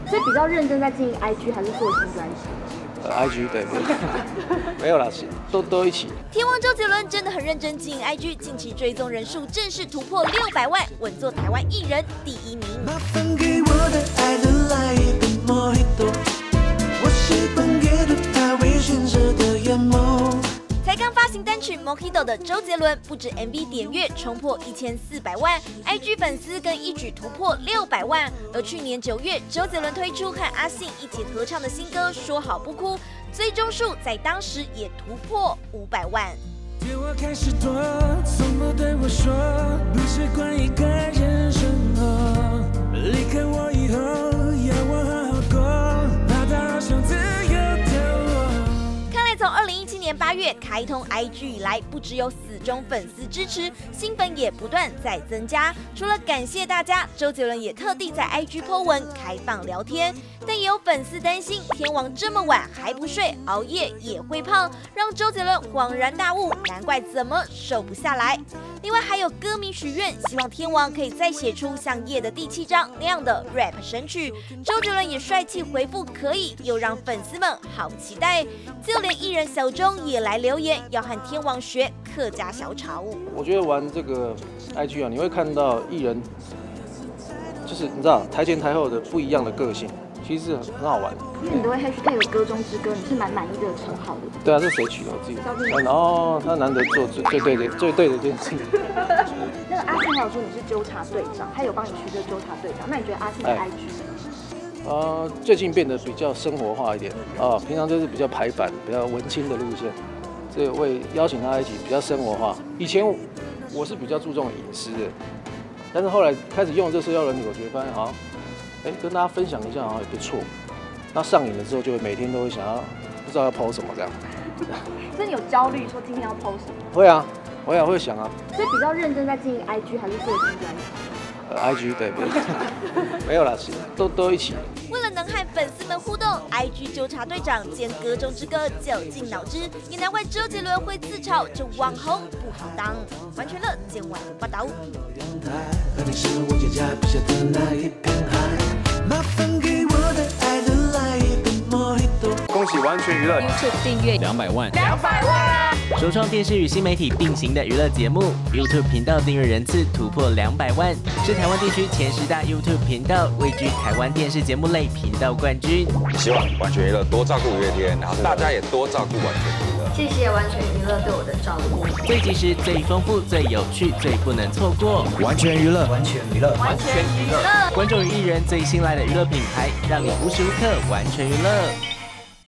所以比较认真在经营 IG 还是做新专辑 ？IG 对，没有啦，都一起。 天王周杰伦真的很认真经营 IG， 近期追踪人数正式突破600万，稳坐台湾艺人第1名。麻烦给我的爱的来一杯 Mojito， 我习惯阅读他微醺时的眼眸。才刚发行单曲《Mojito》的周杰伦，不止 MV 点阅冲破1400万 ，IG 粉丝更一举突破600万。而去年9月，周杰伦推出和阿信一起合唱的新歌《说好不哭》，最终数在当时也突破500万。对我开始躲，从不对我说，不习惯一个人生活。离开我以后，要我好好过，怕他好像自由的我。看来从2017年8月开通 IG 以来，不只有死忠粉丝支持，新粉也不断在增加。除了感谢大家，周杰伦也特地在 IG po 文开放聊天。但也有粉丝担心，天王这么晚还不睡，熬夜也会胖，让周杰伦恍然大悟，难怪怎么瘦不下来。另外还有歌迷许愿，希望天王可以再写出像《夜的第7章》那样的 rap 神曲。周杰伦也帅气回复可以，又让粉丝们好期待。就连艺人小钟也来留言，要和天王学客家小炒。 我觉得玩这个 IG 啊，你会看到艺人，就是你知道台前台后的不一样的个性。其实很好玩， 因为你都会 hashtag 歌中之歌，你是蛮满意这个称号的。 对啊，这是谁取的？我自己。然后他难得做最对的一件事。 那个阿信还有说你是纠察队长，他有帮你取这个纠察队长，那你觉得阿信的 IG？ 最近变得比较生活化一点平常就是比较排版、比较文青的路线，所以我也邀请他一起比较生活化。以前我是比较注重饮食的，但是后来开始用这社交软体，我觉得发现好像。跟大家分享一下好像也不错。那上瘾了之后，就会每天都会想要不知道要 po 什么这样。 所以你有焦虑说今天要 po 什么？ 会啊，会想啊。 所以比较认真在经营 IG 还是做新专辑 ？IG 对，没有啦，都一起。 为了能和粉丝们互动 ，IG 纠察队长兼歌中之歌绞尽脑汁，也难怪周杰伦会自嘲这网红不好当。完全乐今晚报道。 恭喜完全娱乐 YouTube 订阅 200万 ，200万！首创电视与新媒体并行的娱乐节目 ，YouTube 频道订阅人次突破200万，是台湾地区前10大 YouTube 频道，位居台湾电视节目类频道冠军。 希望完全娱乐多照顾五月天，然后大家也多照顾完全娱乐。 谢谢完全娱乐对我的照顾。 最及时、最丰富、最有趣、最不能错过。 完全娱乐， 完全娱乐， 完全娱乐。 观众与艺人最信赖的娱乐品牌，让你无时无刻完全娱乐。